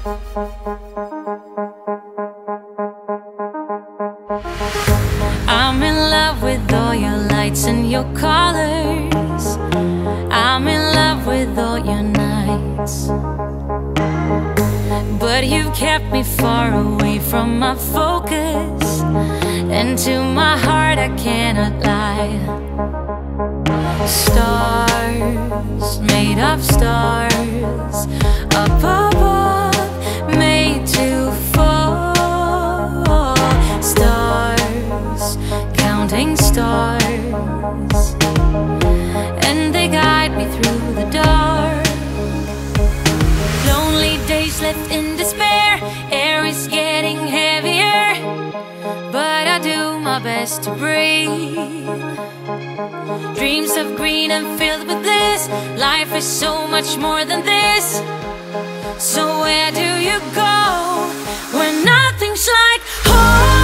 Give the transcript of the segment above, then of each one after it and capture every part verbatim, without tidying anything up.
I'm in love with all your lights and your colors. I'm in love with all your nights. But you've kept me far away from my focus, and to my heart I cannot lie. Stars, made of stars, up above, made to fall. Stars, counting stars, and they guide me through the dark. Lonely days left in despair, air is getting heavier, but I do my best to breathe. Dreams of green and filled with bliss, life is so much more than this. So where do you go when nothing's like home?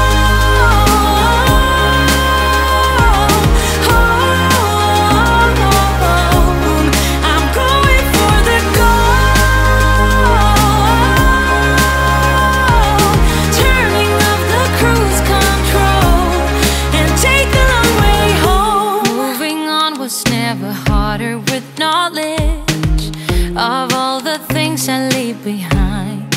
Of all the things I leave behind,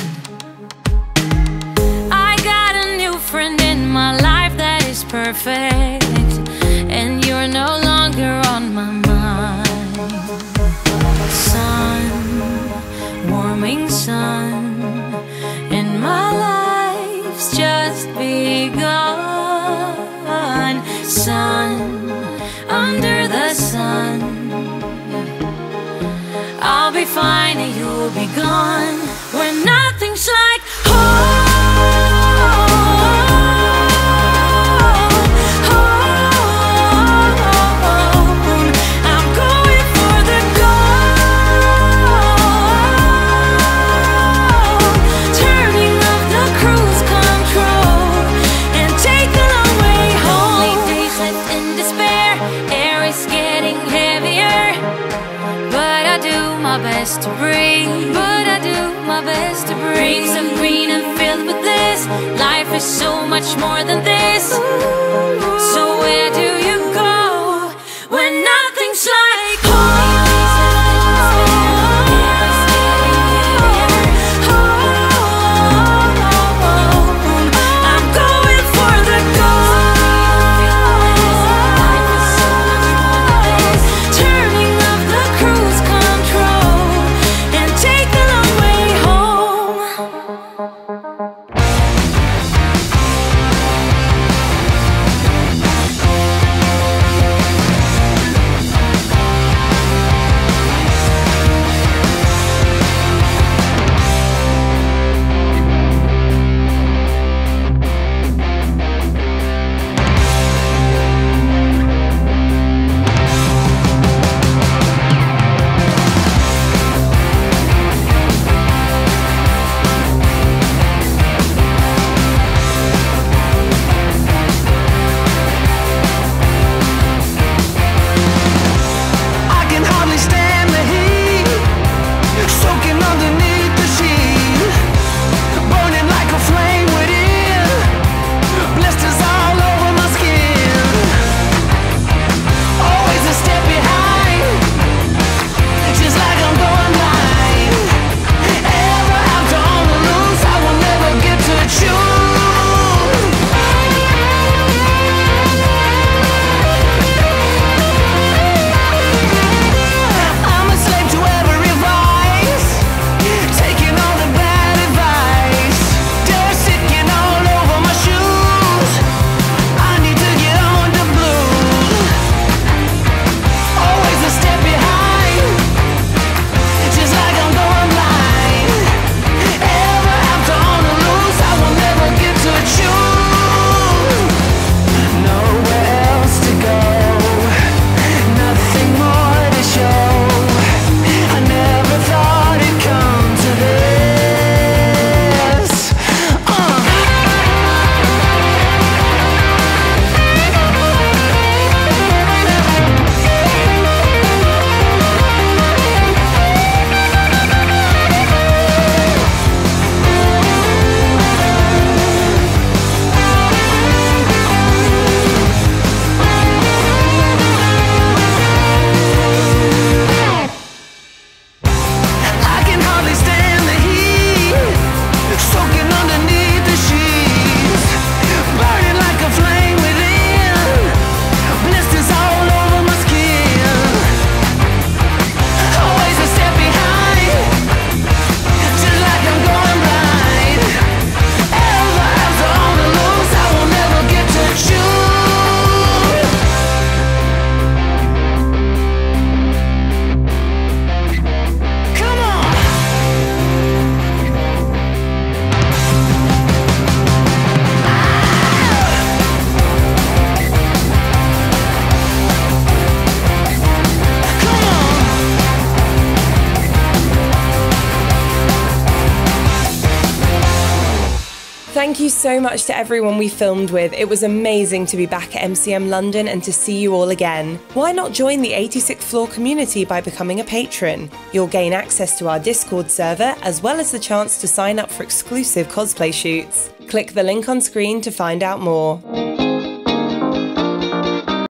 I got a new friend in my life that is perfect, and you're no longer on my mind. Sun, warming sun, and my life's just begun. Sun, under the sun, I'll be fine and you'll be gone when nothing's like home. I'm going for the gold, turning off the cruise control and take the long way home. Only days left in despair, air is getting heavier, but I do my best to breathe. But I do my best to breathe. Dreams of green and filled with this, life is so much more than this. So where do you go when nothing's like home? I'm going for the gold, turning off the cruise control and take the long way home. Thank you so much to everyone we filmed with. It was amazing to be back at M C M London and to see you all again. Why not join the eighty-sixth floor community by becoming a patron? You'll gain access to our Discord server, as well as the chance to sign up for exclusive cosplay shoots. Click the link on screen to find out more.